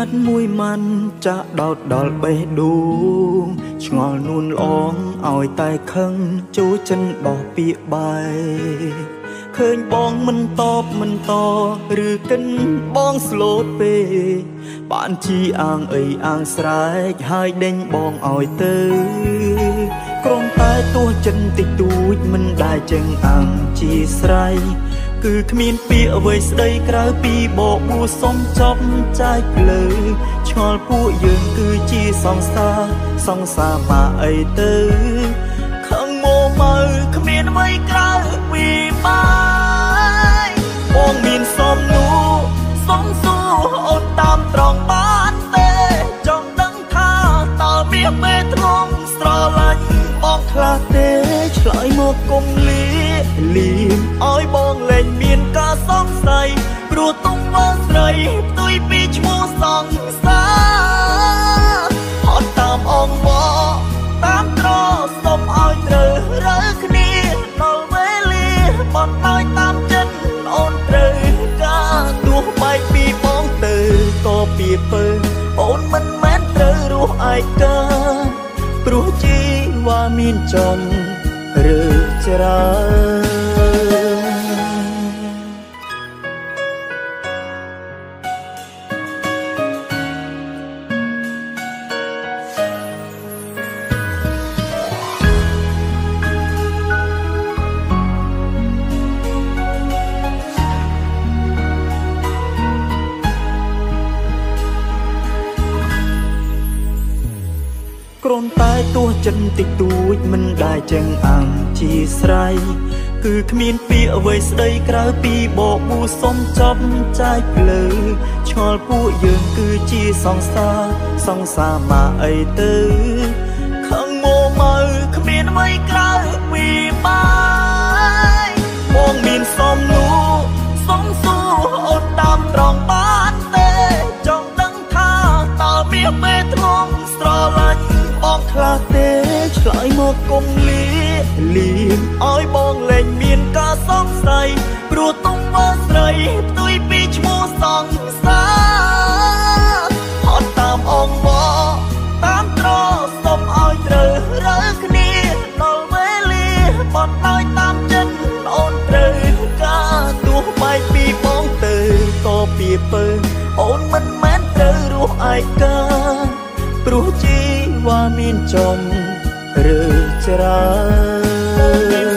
តមួយម៉ាន់ចាក់ដោតដល់បេះដូងឆ្ងល់នួនល្អងឲ្យតែខឹងចូលចិនបោះពាក្យបាយឃើញបងមិនតបមិនតឬកិនបងស្លូតពេកបានជីអាងអីអាងស្រែកហើយដេញបងឲ្យទៅក្រុមតែទោះចិនតិចតួចមិនដែលចឹងអាងជាស្រ័យគឺគ្មានពាក្យអ្វីស្ដីក្រៅពីបបួសុំចប់ចាយភ្លើឆ្ងល់ពួកយើងគឺជាសង្សារមកអីទៅខឹងម៉ៅគ្មានអ្វីក្រៅពីបាយបងមានសំនួរសំសួរអូនតាមត្រង់បានទេចង់ដឹងថាតើមានមេធ្ងន់ស្រឡាញ់បងខ្លះទេឆ្លើយមកគុំលៀមឲ្យបងលែងមានការសង្ស័យព្រោះទុំមើស្រីផ្ទុយពីឈ្មោះសង្សារអត់តាមអងវតាមត្រសុំឲ្យត្រូវរើគ្នាដល់វេលាបងឲ្យតាមចិត្តអូនត្រូវការទោះបែកពីបងទៅក៏ពីពើអូនមិនមែនត្រូវរស់ឯកាព្រោះជីវ៉ាមានចំឬច្រើនគ្រាន់តែទោះចិនតិចតួចមិនដែលចឹងអាំងជាស្រ័យគឺគ្មានពាក្យអ្វីស្ដីក្រៅពីបបួសុំចប់ចាយភ្លើឆ្ងល់ពួកយើងគឺជាសង្សារមកអីទៅខឹងម៉ៅគ្មានអ្វីក្រៅពីបាយបងមានសំនួរសំសួរអូនតាមត្រង់បានទេចង់ដឹងថាតើមានមេធ្ងន់ស្រឡាញ់បងខ្លះទេឆ្លើយមកគុំលៀមឲ្យបងលែងមានការសង្ស័យព្រោះទុំមើស្រីផ្ទុយពីឈ្មោះសង្សារអត់តាមអងវតាមត្រសុំឲ្យត្រូវរើគ្នាដល់វេលាបងឲ្យតាមចិត្តអូនត្រូវការទោះបែកពីបងទៅក៏ពីពើអូនមិនមែនត្រូវរស់ឯកាព្រោះជីវ៉ាមានចំឬច្រើន